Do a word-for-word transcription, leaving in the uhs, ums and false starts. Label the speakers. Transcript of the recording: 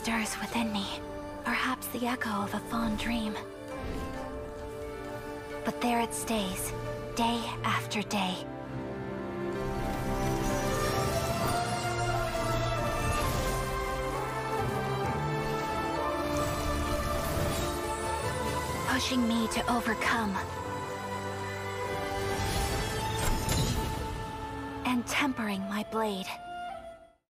Speaker 1: stirs within me, perhaps the echo of a fond dream. But there it stays, day after day. Pushing me to overcome. And tempering my blade.